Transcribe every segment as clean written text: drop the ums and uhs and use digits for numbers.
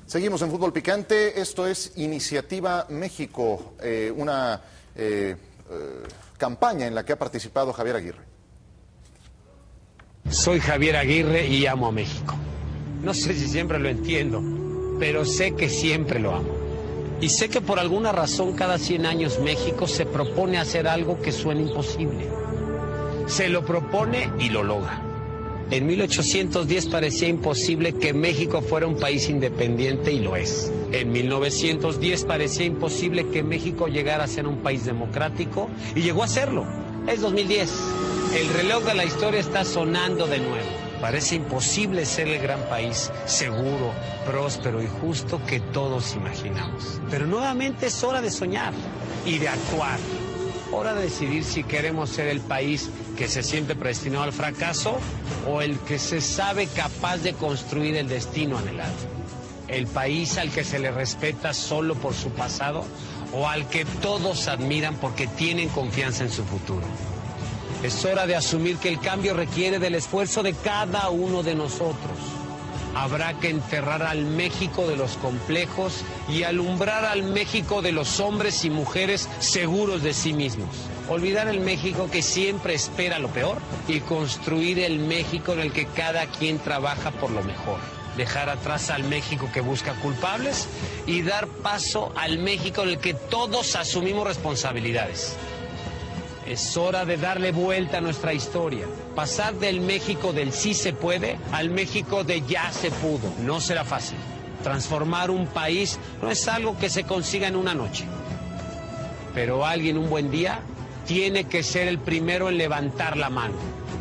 Seguimos en Fútbol Picante, esto es Iniciativa México, una campaña en la que ha participado Javier Aguirre. Soy Javier Aguirre y amo a México. No sé si siempre lo entiendo, pero sé que siempre lo amo. Y sé que por alguna razón cada 100 años México se propone hacer algo que suena imposible. Se lo propone y lo logra. En 1810 parecía imposible que México fuera un país independiente y lo es. En 1910 parecía imposible que México llegara a ser un país democrático y llegó a serlo. Es 2010. El reloj de la historia está sonando de nuevo. Parece imposible ser el gran país seguro, próspero y justo que todos imaginamos. Pero nuevamente es hora de soñar y de actuar. Hora de decidir si queremos ser el país que se siente predestinado al fracaso o el que se sabe capaz de construir el destino anhelado. El país al que se le respeta solo por su pasado o al que todos admiran porque tienen confianza en su futuro. Es hora de asumir que el cambio requiere del esfuerzo de cada uno de nosotros. Habrá que enterrar al México de los complejos y alumbrar al México de los hombres y mujeres seguros de sí mismos. Olvidar el México que siempre espera lo peor y construir el México en el que cada quien trabaja por lo mejor. Dejar atrás al México que busca culpables y dar paso al México en el que todos asumimos responsabilidades. Es hora de darle vuelta a nuestra historia. Pasar del México del sí se puede al México de ya se pudo. No será fácil. Transformar un país no es algo que se consiga en una noche. Pero alguien un buen día tiene que ser el primero en levantar la mano.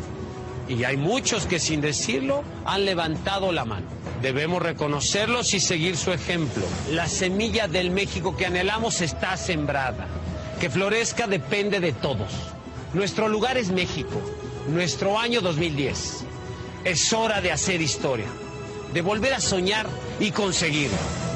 Y hay muchos que sin decirlo han levantado la mano. Debemos reconocerlos y seguir su ejemplo. La semilla del México que anhelamos está sembrada. Que florezca depende de todos. Nuestro lugar es México, nuestro año 2010. Es hora de hacer historia, de volver a soñar y conseguirlo.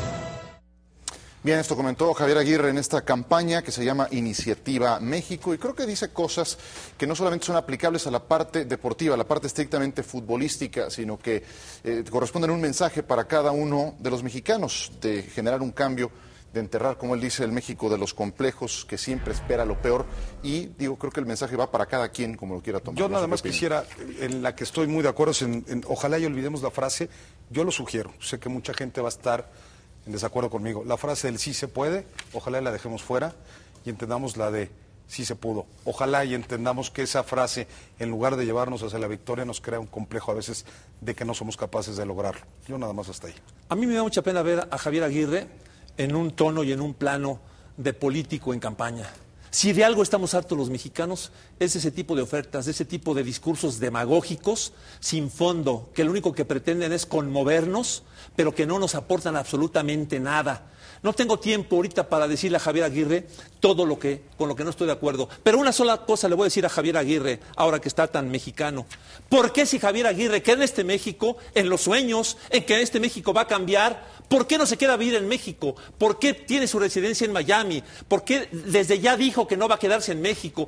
Bien, esto comentó Javier Aguirre en esta campaña que se llama Iniciativa México y creo que dice cosas que no solamente son aplicables a la parte deportiva, a la parte estrictamente futbolística, sino que corresponden a un mensaje para cada uno de los mexicanos de generar un cambio, de enterrar, como él dice, el México de los complejos, que siempre espera lo peor. Y digo, creo que el mensaje va para cada quien, como lo quiera tomar. Yo nada más quisiera, en la que estoy muy de acuerdo, es ojalá y olvidemos la frase, yo lo sugiero, sé que mucha gente va a estar en desacuerdo conmigo. La frase del sí se puede, ojalá y la dejemos fuera y entendamos la de sí se pudo. Ojalá y entendamos que esa frase, en lugar de llevarnos hacia la victoria, nos crea un complejo a veces de que no somos capaces de lograrlo. Yo nada más hasta ahí. A mí me da mucha pena ver a Javier Aguirre en un tono y en un plano de político en campaña. Si de algo estamos hartos los mexicanos, es ese tipo de ofertas, de ese tipo de discursos demagógicos, sin fondo, que lo único que pretenden es conmovernos, pero que no nos aportan absolutamente nada. No tengo tiempo ahorita para decirle a Javier Aguirre todo lo que, con lo que no estoy de acuerdo. Pero una sola cosa le voy a decir a Javier Aguirre, ahora que está tan mexicano. ¿Por qué si Javier Aguirre queda en este México, en los sueños, en que este México va a cambiar, por qué no se queda a vivir en México? ¿Por qué tiene su residencia en Miami? ¿Por qué desde ya dijo que no va a quedarse en México?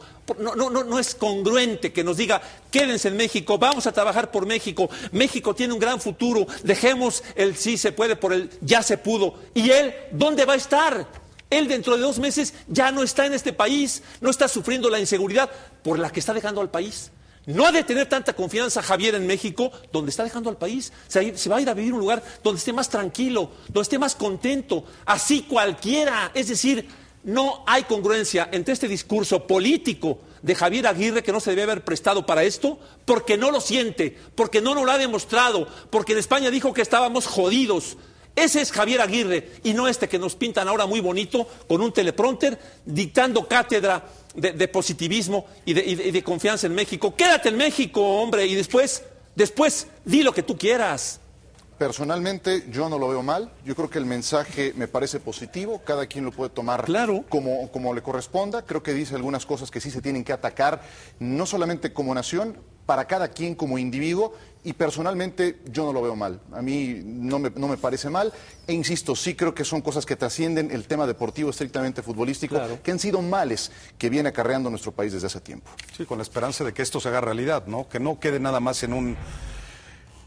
No es congruente que nos diga, quédense en México, vamos a trabajar por México, México tiene un gran futuro, dejemos el sí se puede por el ya se pudo. ¿Y él dónde va a estar? Él dentro de 2 meses ya no está en este país, no está sufriendo la inseguridad por la que está dejando al país. No ha de tener tanta confianza Javier en México, donde está dejando al país. Se va a ir a vivir a un lugar donde esté más tranquilo, donde esté más contento, así cualquiera. Es decir, no hay congruencia entre este discurso político de Javier Aguirre, que no se debe haber prestado para esto, porque no lo siente, porque no nos lo ha demostrado, porque en España dijo que estábamos jodidos. Ese es Javier Aguirre, y no este que nos pintan ahora muy bonito, con un teleprompter, dictando cátedra de positivismo y de confianza en México. Quédate en México, hombre, y después di lo que tú quieras. Personalmente, yo no lo veo mal. Yo creo que el mensaje me parece positivo. Cada quien lo puede tomar como le corresponda. Creo que dice algunas cosas que sí se tienen que atacar, no solamente como nación, para cada quien como individuo. Y personalmente, yo no lo veo mal. A mí no me parece mal. E insisto, sí creo que son cosas que trascienden el tema deportivo estrictamente futbolístico, que han sido males que viene acarreando nuestro país desde hace tiempo. Sí, con la esperanza de que esto se haga realidad, ¿no? Que no quede nada más en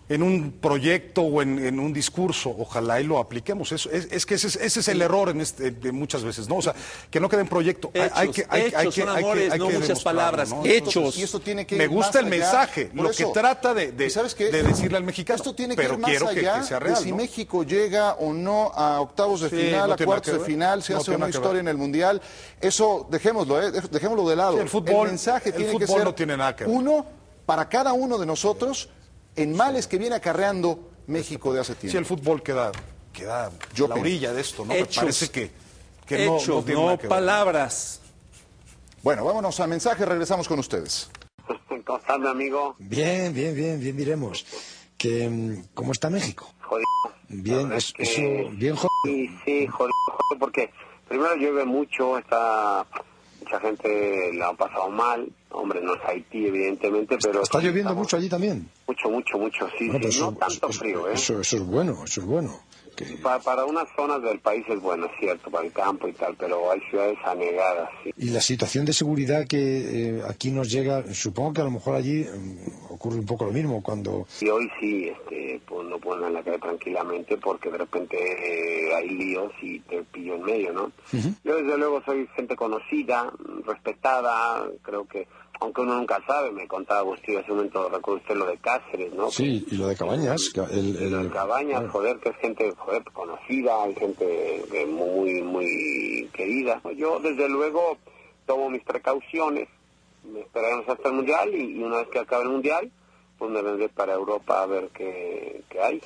en un proyecto o en un discurso, ojalá y lo apliquemos. Es que ese es el error de muchas veces, ¿no? O sea, que no quede en proyecto. Hechos, son amores, no muchas palabras, ¿no? hechos. Y esto tiene que me ir gusta más el allá. mensaje, Por lo eso, que trata de decirle al mexicano, esto tiene que pero ir más quiero allá que sea de real, si ¿no? México llega o no a octavos de final, no a tiene cuartos nada de que ver. final, se No hace tiene una nada que historia ver. en el Mundial. Eso dejémoslo de lado. Sí, el mensaje tiene que fútbol ser no tiene nada que ver. uno para cada uno de nosotros en males que viene acarreando México de hace tiempo. Sí, el fútbol queda a la orilla de esto, ¿no? Hechos. Me parece que Hechos, no tiene nada que ver. palabras. Bueno, vámonos a mensaje, regresamos con ustedes. ¿Cómo estás, mi amigo? Bien, miremos. ¿Cómo está México? Jodido. Bien, eso, bien jodido. Sí, jodido, porque primero llueve mucho, mucha gente la ha pasado mal. Hombre, no es Haití, evidentemente, pero... ¿Está lloviendo mucho allí también? Mucho, sí, Bueno, pues no tanto frío, ¿eh? Eso es bueno. Para unas zonas del país es bueno, es cierto, para el campo y tal, pero hay ciudades anegadas, sí. Y la situación de seguridad que aquí nos llega, supongo que a lo mejor allí ocurre un poco lo mismo cuando... Y hoy sí, pues no pueden en la calle tranquilamente porque de repente hay líos y te pillo en medio, ¿no? Yo desde luego soy gente conocida, respetada, creo que, aunque uno nunca sabe, me contaba Agustín hace un momento, recuerdo usted lo de Cáceres, ¿no? Sí, y lo de Cabañas. Lo de Cabañas, joder, que es gente conocida, hay gente muy querida. Yo desde luego tomo mis precauciones, me esperaremos hasta el Mundial y una vez que acabe el Mundial, pues me vendré para Europa a ver qué hay.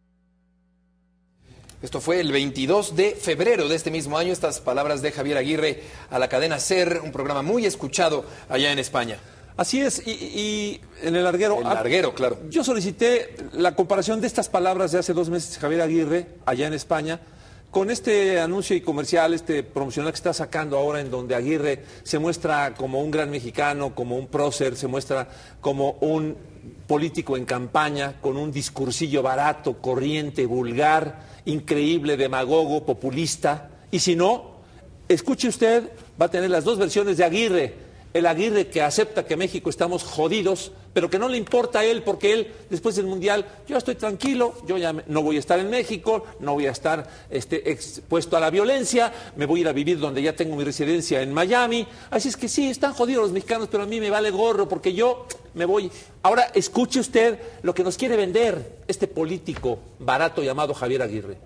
Esto fue el 22 de febrero de este mismo año, estas palabras de Javier Aguirre a la cadena SER, un programa muy escuchado allá en España. Así es, y en el larguero... El larguero, claro. Yo solicité la comparación de estas palabras de hace 2 meses de Javier Aguirre, allá en España, con este anuncio y comercial, promocional que está sacando ahora, en donde Aguirre se muestra como un gran mexicano, como un prócer, se muestra como un político en campaña, con un discursillo barato, corriente, vulgar, increíble, demagogo, populista. Y si no, escuche usted, va a tener las dos versiones de Aguirre. El Aguirre que acepta que México estamos jodidos, pero que no le importa a él, porque él, después del Mundial, yo estoy tranquilo, yo ya no voy a estar en México, no voy a estar expuesto a la violencia, me voy a ir a vivir donde ya tengo mi residencia en Miami. Así es que sí, están jodidos los mexicanos, pero a mí me vale gorro, porque yo me voy. Ahora, escuche usted lo que nos quiere vender este político barato llamado Javier Aguirre.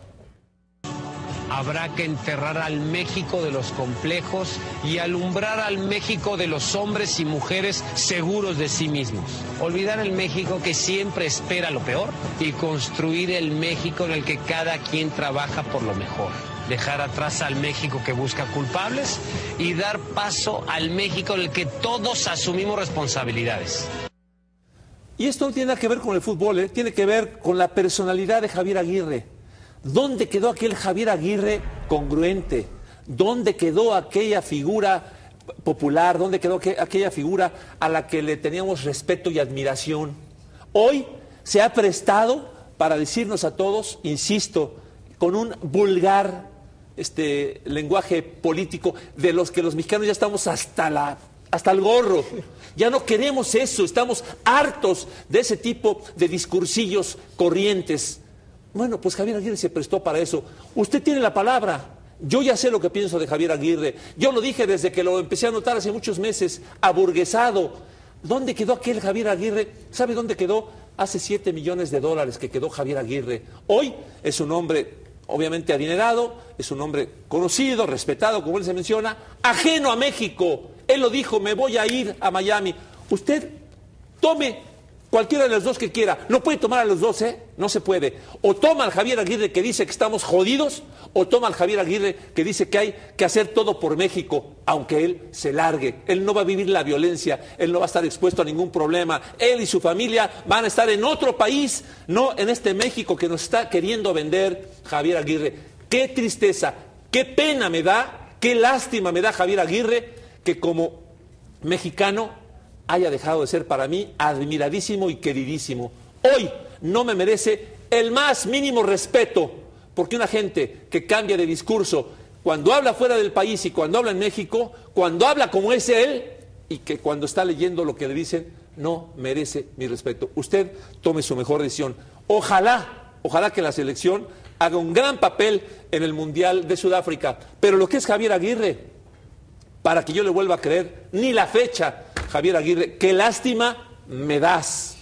Habrá que enterrar al México de los complejos y alumbrar al México de los hombres y mujeres seguros de sí mismos. Olvidar el México que siempre espera lo peor y construir el México en el que cada quien trabaja por lo mejor. Dejar atrás al México que busca culpables y dar paso al México en el que todos asumimos responsabilidades. Y esto no tiene nada que ver con el fútbol, tiene que ver con la personalidad de Javier Aguirre. ¿Dónde quedó aquel Javier Aguirre congruente? ¿Dónde quedó aquella figura popular? ¿Dónde quedó aquella figura a la que le teníamos respeto y admiración? Hoy se ha prestado para decirnos a todos, insisto, con un vulgar lenguaje político de los que los mexicanos ya estamos hasta el gorro. Ya no queremos eso, estamos hartos de ese tipo de discursillos corrientes. Bueno, pues Javier Aguirre se prestó para eso. Usted tiene la palabra. Yo ya sé lo que pienso de Javier Aguirre. Yo lo dije desde que lo empecé a notar hace muchos meses, aburguesado. ¿Dónde quedó aquel Javier Aguirre? ¿Sabe dónde quedó? Hace $7 millones que quedó Javier Aguirre. Hoy es un hombre, obviamente, adinerado, es un hombre conocido, respetado, como él se menciona, ajeno a México. Él lo dijo, me voy a ir a Miami. Usted tome cualquiera de los dos que quiera. No puede tomar a los dos, no se puede. O toma al Javier Aguirre que dice que estamos jodidos, o toma al Javier Aguirre que dice que hay que hacer todo por México, aunque él se largue. Él no va a vivir la violencia, él no va a estar expuesto a ningún problema. Él y su familia van a estar en otro país, no en este México que nos está queriendo vender Javier Aguirre. Qué tristeza, qué pena me da, qué lástima me da Javier Aguirre que como mexicano haya dejado de ser para mí admiradísimo y queridísimo. Hoy no me merece el más mínimo respeto, porque una gente que cambia de discurso cuando habla fuera del país y cuando habla en México, cuando habla como es él, y que cuando está leyendo lo que le dicen, no merece mi respeto. Usted tome su mejor decisión. Ojalá que la selección haga un gran papel en el Mundial de Sudáfrica. Pero lo que es Javier Aguirre, para que yo le vuelva a creer, ni la fecha, Javier Aguirre, qué lástima me das.